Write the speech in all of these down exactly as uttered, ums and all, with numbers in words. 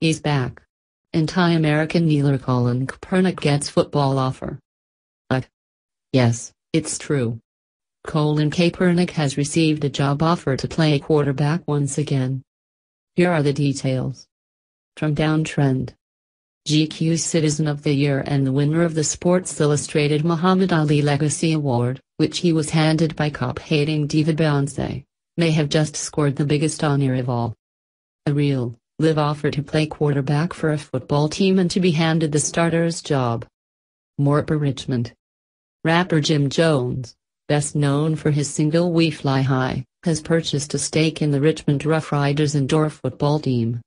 He's back. Anti-American kneeler Colin Kaepernick gets football offer. Uh, yes, it's true. Colin Kaepernick has received a job offer to play quarterback once again. Here are the details. From Downtrend. G Q's Citizen of the Year and the winner of the Sports Illustrated Muhammad Ali Legacy Award, which he was handed by cop-hating diva Beyoncé, may have just scored the biggest honor of all. A real, live offer to play quarterback for a football team and to be handed the starter's job. More for Richmond. Rapper Jim Jones, best known for his single We Fly High, has purchased a stake in the Richmond Rough Riders indoor football team.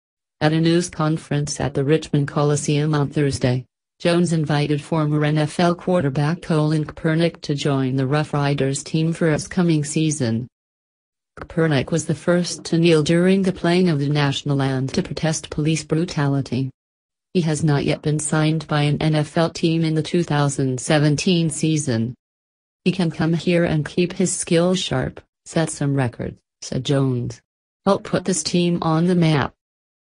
At a news conference at the Richmond Coliseum on Thursday, Jones invited former N F L quarterback Colin Kaepernick to join the Rough Riders team for his coming season. Kaepernick was the first to kneel during the playing of the national anthem to protest police brutality. He has not yet been signed by an N F L team in the two thousand seventeen season. He can come here and keep his skills sharp, set some records, said Jones. Help put this team on the map.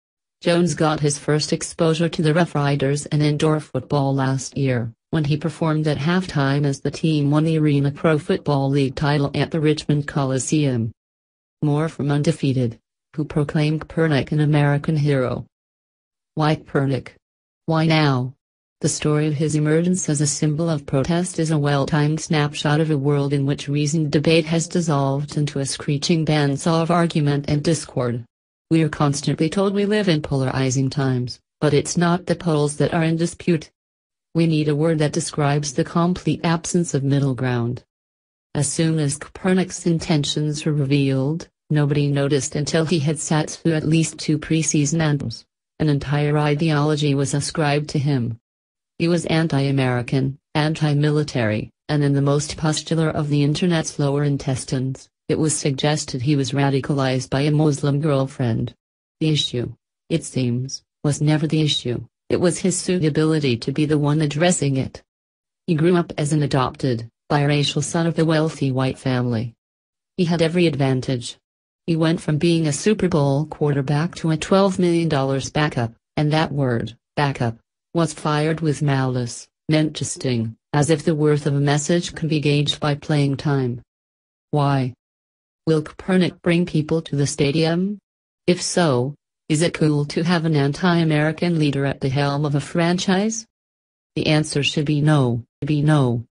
Jones got his first exposure to the Rough Riders and indoor football last year, when he performed at halftime as the team won the Arena Pro Football League title at the Richmond Coliseum. More from Undefeated, who proclaimed Kaepernick an American hero. Why Kaepernick? Why now? The story of his emergence as a symbol of protest is a well-timed snapshot of a world in which reasoned debate has dissolved into a screeching bandsaw of argument and discord. We are constantly told we live in polarizing times, but it's not the poles that are in dispute. We need a word that describes the complete absence of middle ground. As soon as Kaepernick's intentions were revealed, nobody noticed until he had sat through at least two preseason anthems. An entire ideology was ascribed to him. He was anti-American, anti-military, and in the most pustular of the internet's lower intestines, it was suggested he was radicalized by a Muslim girlfriend. The issue, it seems, was never the issue, it was his suitability to be the one addressing it. He grew up as an adopted, biracial son of a wealthy white family. He had every advantage. He went from being a Super Bowl quarterback to a twelve million dollar backup, and that word, backup, was fired with malice, meant to sting, as if the worth of a message can be gauged by playing time. Why? Will Kaepernick bring people to the stadium? If so, is it cool to have an anti-American leader at the helm of a franchise? The answer should be no, be no.